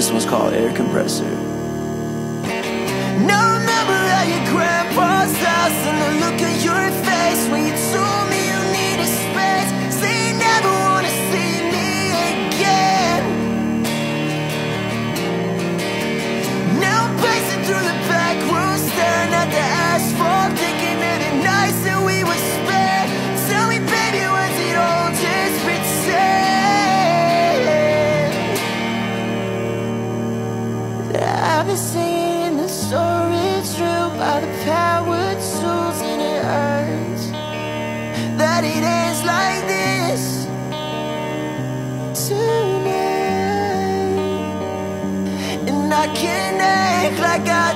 This one's called Air Compressor. Now remember at your grandpa's house and the look on your face when you told me you needed space. Say you never wanna see me again. Now I'm pacing through the back room, staring at the asphalt, thinking of the nights that we would spend. Tell me, baby, was it all just pretend? I've been singing the story true by the power tools, and it hurts that it ends like this tonight. And I can't act like I